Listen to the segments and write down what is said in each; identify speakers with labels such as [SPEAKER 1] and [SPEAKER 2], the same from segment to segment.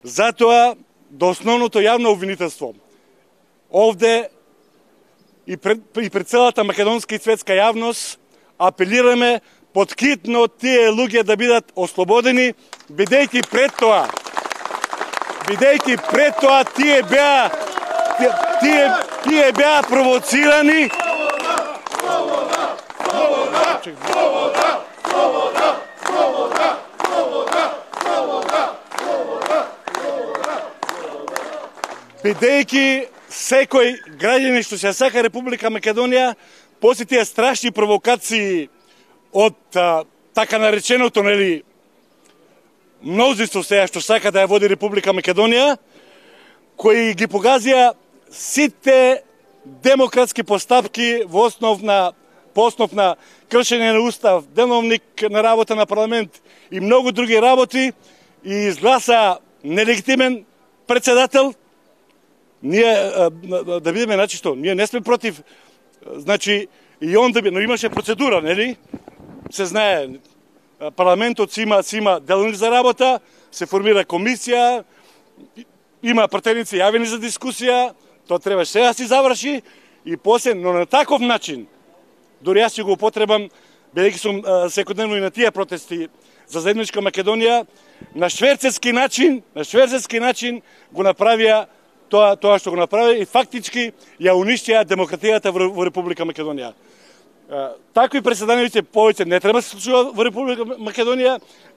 [SPEAKER 1] Затоа, до основното јавно обвинителство, овде и пред целата македонска и светска јавност, апелираме поткитно тие луѓе да бидат ослободени, бидејќи пред тоа тие беа провоцирани. Бидејќи секој граѓанин што се сака Република Македонија, после тие страшни провокации од така нареченото, мнозинство сега што сака да ја води Република Македонија, кои ги погазија сите демократски постапки по основ на кршење на устав, деновник на работа на парламент и многу други работи, и изгласа нелегитимен председател. Ние да бидеме начисто, ние не сме против, значи и он да би, но имаше процедура, нели? Се знае, парламентот си има делник за работа, се формира комисија, има пратеници јавени за дискусија, тоа треба сега да си заврши и после, но на таков начин, дури јас си го употребам, бидејќи сум секојдневно и на тие протести за заедничка Македонија, на шверцерски начин го направија тоа што го направи и фактички ја уништија демократијата во Република Македонија. Такви преседани повеќе не треба да се случува во Република Македонија,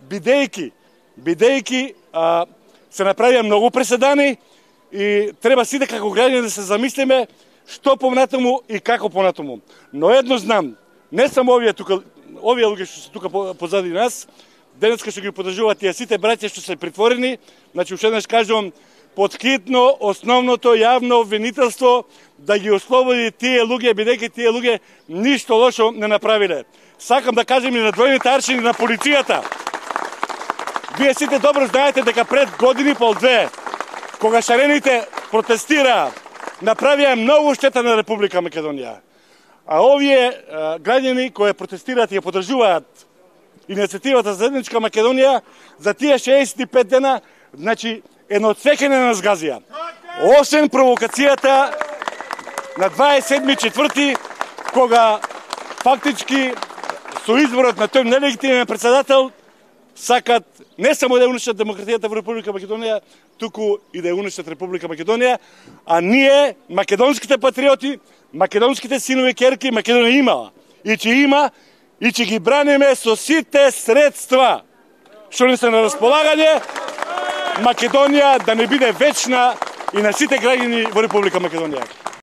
[SPEAKER 1] бидејќи се направија многу преседани и треба сите како граѓани да се замислиме што понатаму и како понатаму. Но едно знам, не само овие луѓе што се тука позади нас, денеска што ги подржуваат тие сите браќа што се притворени, значи уште еднаш кажувам, поткитно основното јавно обвинителство да ги ослободи тие луѓе, бидејќи тие луѓе ништо лошо не направиле. Сакам да кажем и на двојните аршини на полицијата. Вие сите добро знаете дека пред години пол-две, кога шарените протестираа, направија многу штета на Република Македонија. А овие граѓани кои протестираат и ја подржуваат иницијативата за заедничка Македонија, за тие 65 дена, значи, едно цвеќење на згазија. Освен провокацијата на 27.4. кога фактички со изборот на тој нелегитимен председател сакат не само да уништат демократијата во Република Македонија, туку и да уништат Република Македонија, а ние, македонските патриоти, македонските синови керки, Македонија имала и ќе има и ќе ги браниме со сите средства што не се на располагање, Македонија да не биде вечна и на сите граѓани во Република Македонија.